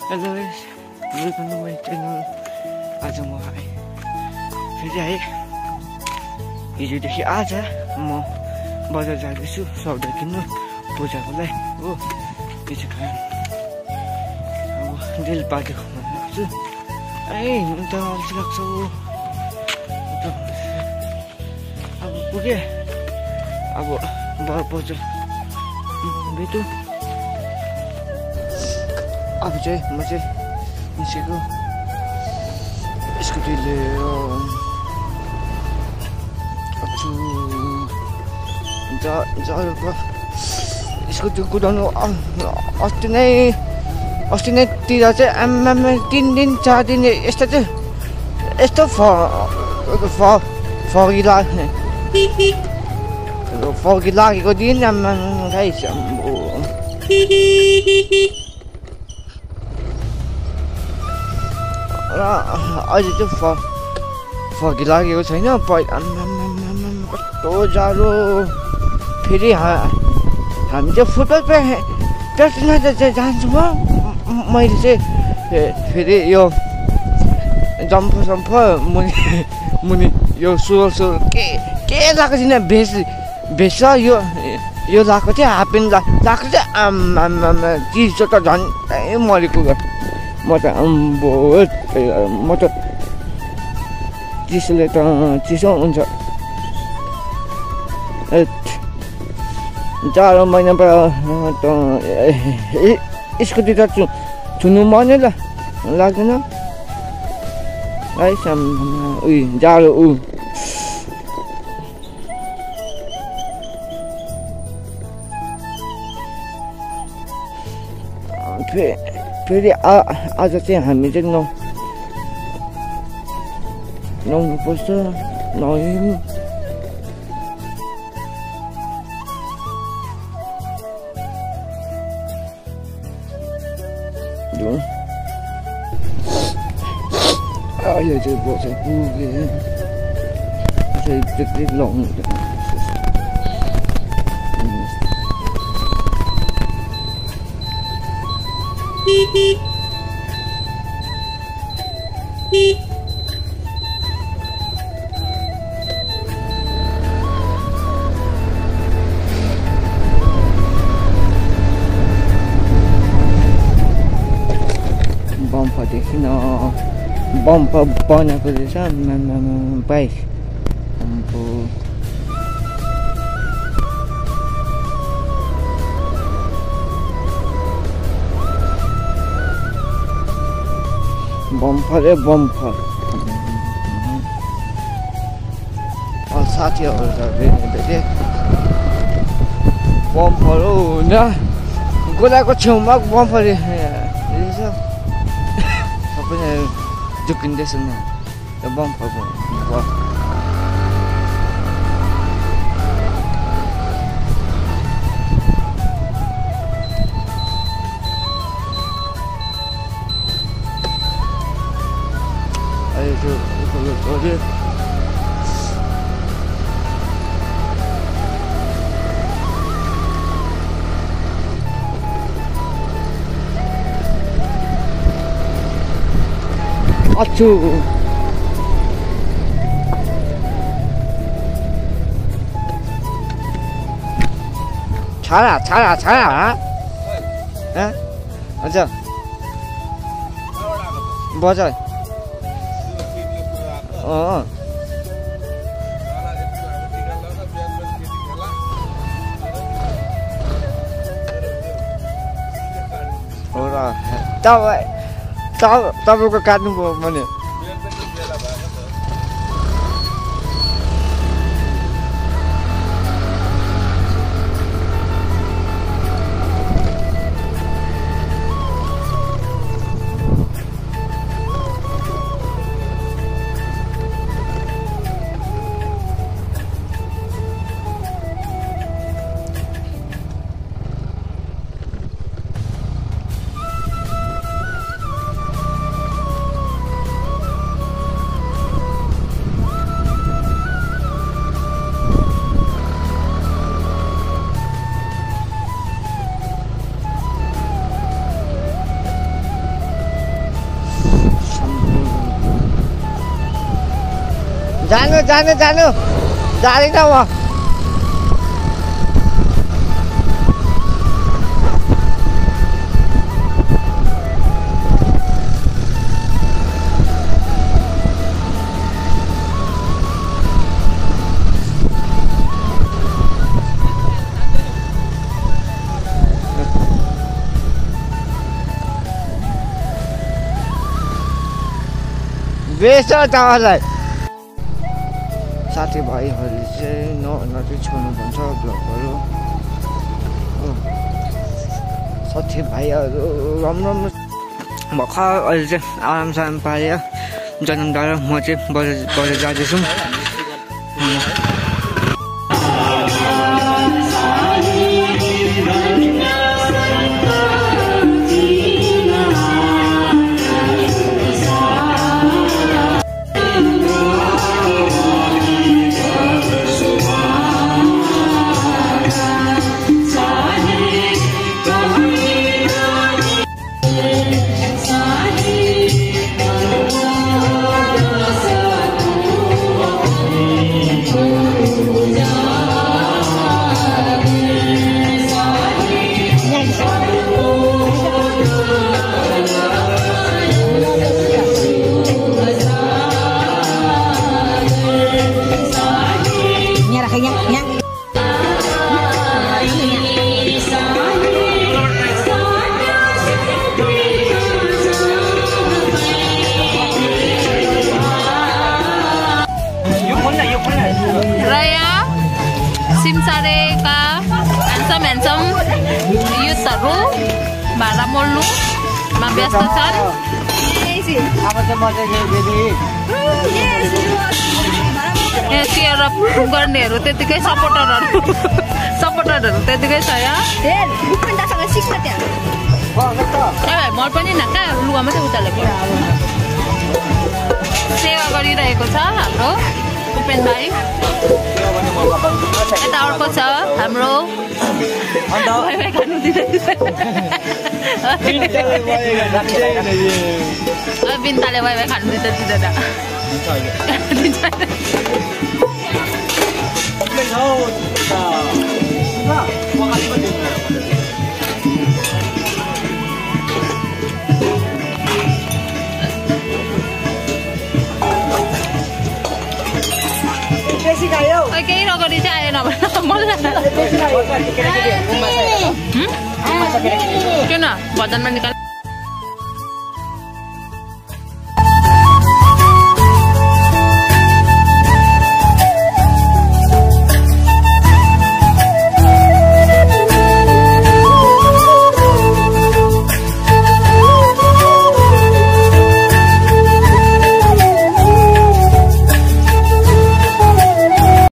Hello guys, welcome to my channel. आज म फेरि आएँ। हिजोदेखि आज म बजार जाँदैछु सौदा किन्नु पूजाको लागि हो। त्यसै कारण अब बेलुपाको भन्छु। हिँड्नु त अल्छी लाग्छ हो। अब पुगेँ, अब बजार भेटौँ। अब चाहिँ म चाहिँ निस्केको स्कुटी लिएर जरुको स्कुटी कुदाउनु अस्ति नैतिर चाहिँ आम्मामा 3 दिन 4 दिन यस्तो फगी लागेको दिन आम्मामा गाइस। र अहिले चाहिँ फगी लागेको छैन। कस्तो जाडो। फेरि हामी चाहिँ फुटबल प्र्याक्टिसमा चाहिँ जान्छौँ। मैले चाहिँ फेरि यो जम्प मुनि यो सुरल के लगाएको छैन। भेस्ट यो लगाएको थियो, हाफ प्यान्ट लगाएको थियो। आम्मामा चिसो त झन् मरेको। म त चिसोले त चिसो हुन्छ। जाडो महिनाबाट स्कुटी त छुनु मनै लाग्दैन है। जाडो फेरि आज चाहिँ हामी चाहिँ नुहाउनु पर्छ। नुहायौँ अहिले चाहिँ बजार पुगेँ। चाहिँ नुहाउनु बम्प बनाएको रहेछ बाइक। बम्फर साथीहरू भेटे बम्फर हो न। गोलाको छेउमा बम्फर रहेछ। सबैजना झुक्किँदैछ न त्यो बम्फरको। अच्छु छाडा अच्छा बजार हो र। तपाईँको काट्नु भयो भने जानु जानु जानु जाँदैन म बेस तपाईँलाई साथीभाइहरूले चाहिँ नचाहिँ छोड्नु भन्छ भ्लगहरू साथीभाइहरू राम्रो भर्खर अहिले चाहिँ आरामसँग पायो जन्मद्वारा म चाहिँ बजार जाँदैछु सिमसारेका ह्यान्डसम युथहरू भाडा मोल्नुमा व्यस्त छन् चियर गर्नेहरू त्यतिकै सपोर्टरहरू त्यतिकै छ यहाँ मल पनि न कहाँ लुगा मात्रै उचालेको सेवा गरिरहेको छ हाम्रो उपेन भाइ यता अर्को छ हाम्रो बिन्ताले वाइ वाइ खानु दिँदैन केही नगरी चाहिँ आएन किन भजनमा निकाल